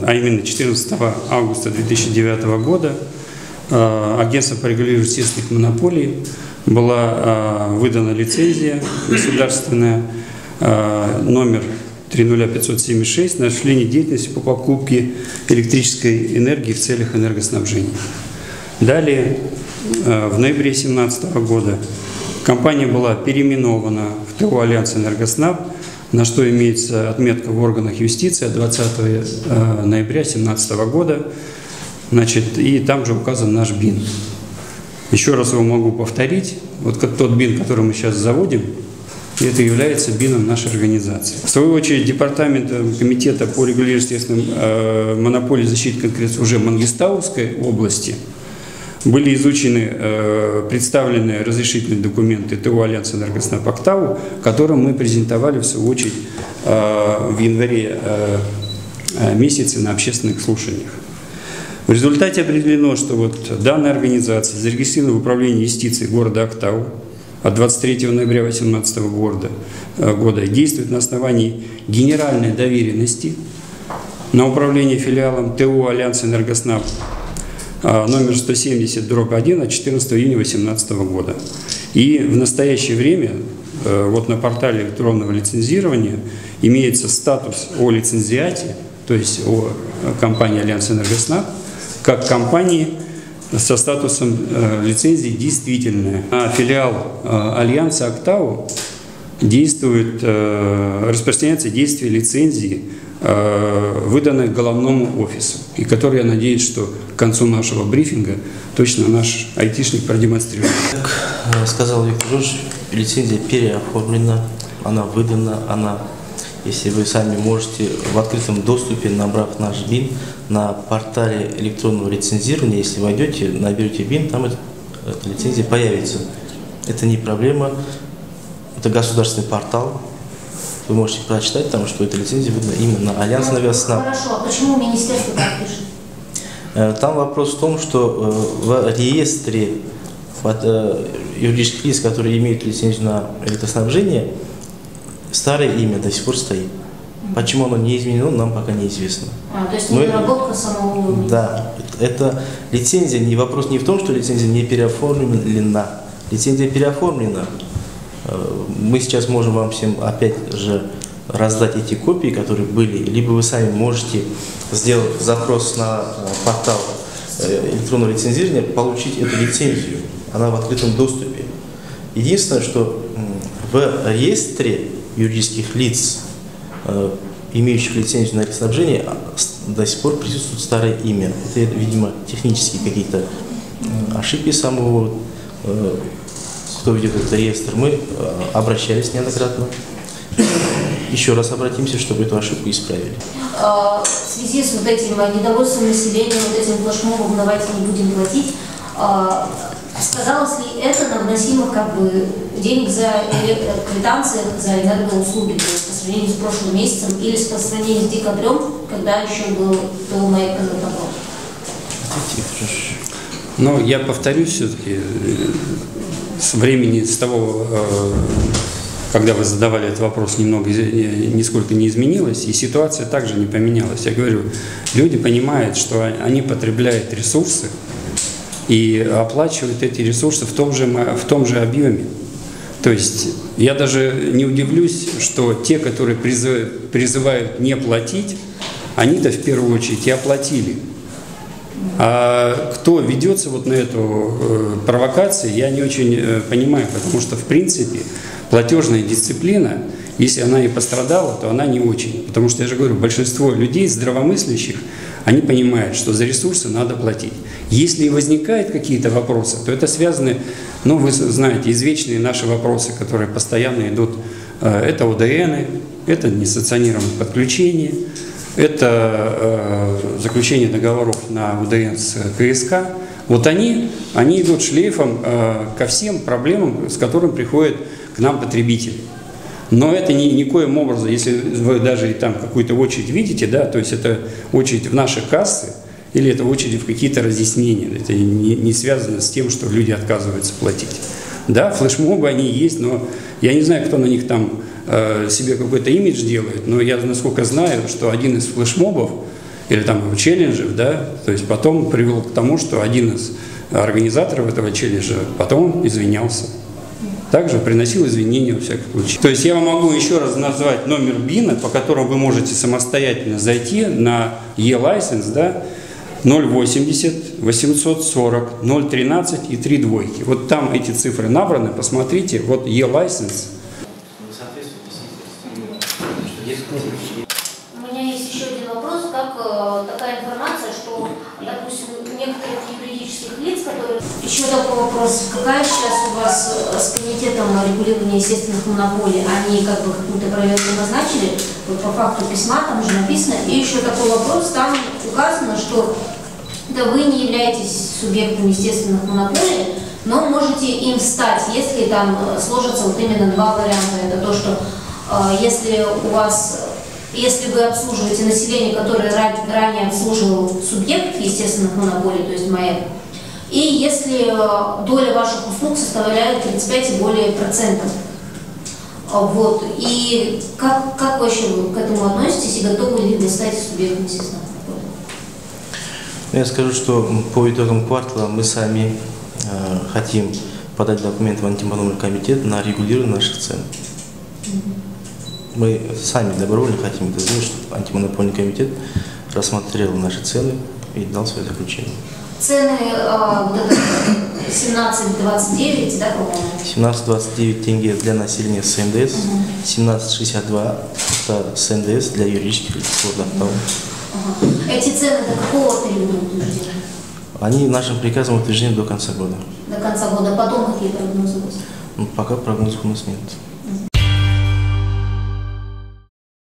а именно 14 августа 2009 года, Агентством по регулированию естественных монополий была выдана лицензия государственная номер 30576 на осуществление деятельности по покупке электрической энергии в целях энергоснабжения. Далее, в ноябре 2017 года компания была переименована в ТО «Альянс Энергоснаб», на что имеется отметка в органах юстиции от 20 ноября 2017 года. Значит, и там же указан наш БИН. Еще раз его могу повторить. Вот тот БИН, который мы сейчас заводим, это является БИНом нашей организации. В свою очередь, Департамент комитета по регулированию естественных монополий и защите конкуренции уже Мангистауской области были изучены, представлены разрешительные документы ТО «Альянс Энергоснаб» Октаву, которые мы презентовали, в свою очередь, в январе месяце на общественных слушаниях. В результате определено, что вот данная организация зарегистрирована в управлении юстиции города Октау от 23 ноября 2018 года и действует на основании генеральной доверенности на управление филиалом ТО «Альянс Энергоснаб» номер 170/1 от 14 июня 2018 года. И в настоящее время вот на портале электронного лицензирования имеется статус о лицензиате, то есть о компании «Альянс Энергоснаб», как компании со статусом лицензии действительная. А филиал Альянса Октау действует, распространяется действие лицензии, выданной головному офису, и который, я надеюсь, что к концу нашего брифинга точно наш айтишник продемонстрирует. Как сказал Виктор Жоржович, лицензия переоформлена, она выдана, она, если вы сами можете в открытом доступе, набрав наш БИН, на портале электронного лицензирования, если войдете, наберете БИН, там эта лицензия появится. Это не проблема, это государственный портал. Вы можете прочитать там, что эта лицензия выдана именно на Альянс Энергоснаб. Хорошо, а почему министерство так пишет? Там вопрос в том, что в реестре юридических лиц, которые имеют лицензию на электроснабжение, старое имя до сих пор стоит. Почему оно не изменено, нам пока неизвестно. То есть недоработка самого уровня. Да, это лицензия, вопрос не в том, что лицензия не переоформлена. Лицензия переоформлена. Мы сейчас можем вам всем опять же раздать эти копии, которые были, либо вы сами можете, сделав запрос на портал электронного лицензирования, получить эту лицензию. Она в открытом доступе. Единственное, что в реестре юридических лиц, имеющих лицензию на электроснабжение, до сих пор присутствует старое имя. Это, видимо, технические какие-то ошибки самого, кто ведет этот реестр. Мы обращались неоднократно. Еще раз обратимся, чтобы эту ошибку исправили. В связи с вот этим недовольством населения, вот этим флешмобом «давайте не будем платить», сказалось ли это на выносимых денег за квитанциях за энергоуслуги, то есть по сравнению с прошлым месяцем или по сравнению с декабрем, когда еще был ТО «Маяк Энергопром? Но я повторюсь все-таки, с времени, с того, когда вы задавали этот вопрос, нисколько не изменилось, и ситуация также не поменялась. Я говорю, люди понимают, что они потребляют ресурсы и оплачивают эти ресурсы в том же объеме. То есть я даже не удивлюсь, что те, которые призывают не платить, они-то в первую очередь и оплатили. А кто ведется вот на эту провокацию, я не очень понимаю, потому что в принципе платежная дисциплина, если она и пострадала, то она не очень. Потому что, я же говорю, большинство людей здравомыслящих, они понимают, что за ресурсы надо платить. Если и возникают какие-то вопросы, то это связаны, ну, вы знаете, извечные наши вопросы, которые постоянно идут. Это ОДНы, это несанкционированное подключение, это заключение договоров на УДН с КСК. Вот они идут шлейфом ко всем проблемам, с которыми приходят к нам потребители. Но это никоим образом, если вы даже там какую-то очередь видите, да, то есть это очередь в наши кассы, или это очередь в какие-то разъяснения. Это не связано с тем, что люди отказываются платить. Да, флешмобы они есть, но я не знаю, кто на них там себе какой-то имидж делает, но я, насколько знаю, что один из флешмобов или там его челленджев, да, то есть потом привел к тому, что один из организаторов этого челленджа потом извинялся. Также приносил извинения во всяком случае. То есть я вам могу еще раз назвать номер БИНа, по которому вы можете самостоятельно зайти на e-license, да, 080 840 013 и 3 двойки. Вот там эти цифры набраны, посмотрите, вот e-license. У меня есть еще один вопрос, как такая информация, что, допустим, некоторых юридических лиц, которые... Еще такой вопрос, какая сейчас у вас с комитетом регулирования естественных монополий, они как бы какую-то проверку назначили, вот по факту письма там уже написано, и еще такой вопрос, там указано, что да, вы не являетесь субъектом естественных монополий, но можете им стать, если там сложатся вот именно два варианта. Это то, что если вы обслуживаете население, которое ранее обслуживал субъект естественных монополий, то есть МАЭК, и если доля ваших услуг составляет 35 и более процентов. Вот. И как вообще вы к этому относитесь и готовы ли вы стать субъектом естественных монополий? Я скажу, что по итогам квартала мы сами хотим подать документ в антимонопольный комитет на регулирование наших цен. Мы сами добровольно хотим это сделать, чтобы антимонопольный комитет рассмотрел наши цены и дал свое заключение. Цены 17,29, да, по-моему? 17,29 тенге для населения с НДС, 17,62 это с НДС для юридических лиц. Эти цены до какого периода утверждены? Они нашим приказом утверждены до конца года. До конца года. Потом какие прогнозы у вас? Пока прогнозов у нас нет.